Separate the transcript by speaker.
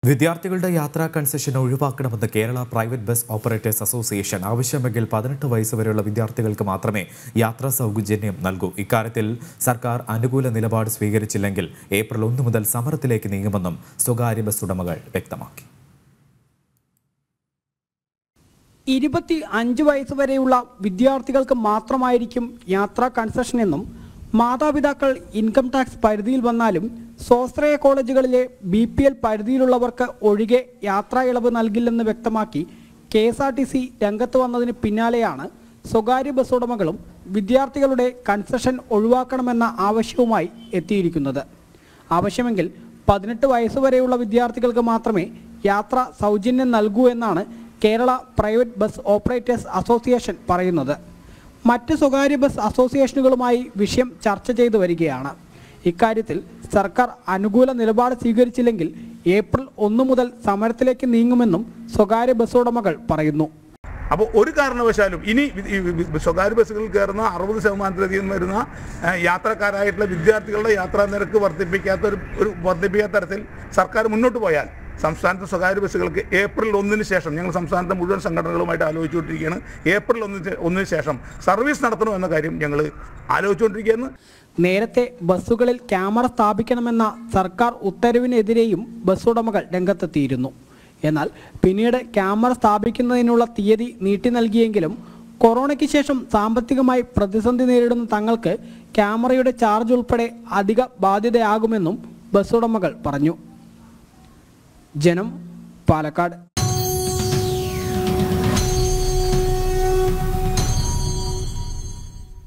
Speaker 1: വിദ്യാർത്ഥികളുടെ യാത്രാ കൺസെഷൻ ഒഴിവാക്കണമെന്ന് Kerala private bus operators association ആവശ്യമെങ്കിൽ 18 വയസ്സ് വരെയുള്ള വിദ്യാർത്ഥികൾക്ക് മാത്രമേ യാത്രാ സൗജന്യം നൽകൂ. ഇക്കാര്യത്തിൽ സർക്കാർ അനുകൂല നിലപാട് സ്വീകരിച്ചില്ലെങ്കിൽ ഏപ്രിൽ 1 മുതൽ സമരത്തിലേക്ക് നീങ്ങുമെന്നും സ്വകാര്യ ബസ് ഉടമകൾ വ്യക്തമാക്കി.
Speaker 2: 25 വയസ്സ് വരെയുള്ള വിദ്യാർത്ഥികൾക്ക് മാത്രമായിരിക്കും യാത്രാ കൺസെഷൻ എന്നും മാതാപിതാക്കൾ ഇൻകം ടാക്സ് പരിധിയിൽ വന്നാലും സ്വാശ്രയ കോളേജുകളിലെ BPL പരിധിയിലുള്ളവർക്ക് ഒഴികെ യാത്രാ ഇളവ് നൽകില്ലെന്ന് വ്യക്തമാക്കി KSRTC രംഗത്ത് വന്നതിന് പിന്നാലെയാണ് സ്വകാര്യ ബസ് ഉടമകളും വിദ്യാർത്ഥികളുടെ കൺസെഷൻ ഒഴിവാക്കണമെന്ന ആവശ്യവുമായി എത്തിയിരിക്കുന്നത്. ആവശ്യമെങ്കിൽ 18 വയസ്സ് വരെയുള്ള വിദ്യാർത്ഥികൾക്ക് മാത്രമേ യാത്ര സൗജന്യം നൽകൂ എന്നാണ് Kerala private bus operators association പറയുന്നത്. മറ്റ് സ്വകാര്യ ബസ് അസോസിയേഷനുകളുമായി വിഷയം ചർച്ച ചെയ്തു വരികയാണ്. ഇക്കാര്യത്തിൽ സർക്കാർ അനുകൂല നിലപാട് സ്വീകരിച്ചില്ലെങ്കിൽ ഏപ്രിൽ 1 മുതൽ സമരത്തിലേക്ക് നീങ്ങുമെന്നും സ്വകാര്യ ബസ് ഉടമകൾ പറയുന്നു.
Speaker 3: അപ്പോൾ ഒരു കാരണവശാലും ഇനി സ്വകാര്യ ബസ്സുകളിൽ കയറുന്ന 60% വരുന്ന യാത്രക്കാരായിട്ടുള്ള വിദ്യാർത്ഥികളുടെ യാത്രാ നിരക്ക് വർദ്ധിപ്പിക്കാത്ത തരത്തിൽ സർക്കാർ മുന്നോട്ട് പോയാൽ സംസ്ഥാനത്തെ സ്വകാര്യ ബസ്സുകൾക്ക് ഏപ്രിൽ 1 ശേഷം ഞങ്ങൾ സംസ്ഥാനത്തെ മുഴുവൻ സംഘടനകളുമായിട്ട് ആലോചിച്ചുകൊണ്ടിരിക്കുകയാണ്. ഏപ്രിൽ 1 ശേഷം സർവീസ് നടത്തണമെന്ന കാര്യം ഞങ്ങൾ ആലോചിച്ചുകൊണ്ടിരിക്കുകയാണ്.
Speaker 2: നേരത്തെ ബസ്സുകളിൽ ക്യാമറ സ്ഥാപിക്കണമെന്ന സർക്കാർ ഉത്തരവിനെതിരെയും ബസ് ഉടമകൾ രംഗത്തെത്തിയിരുന്നു. എന്നാൽ പിന്നീട് ക്യാമറ സ്ഥാപിക്കുന്നതിനുള്ള തീയതി നീട്ടി നൽകിയെങ്കിലും കൊറോണയ്ക്ക് ശേഷം സാമ്പത്തികമായി പ്രതിസന്ധി നേരിടുന്ന തങ്ങൾക്ക് ക്യാമറയുടെ ചാർജ് ഉൾപ്പെടെ അധിക ബാധ്യതയാകുമെന്നും ബസ് ഉടമകൾ പറഞ്ഞു. ജനം, പാലക്കാട്.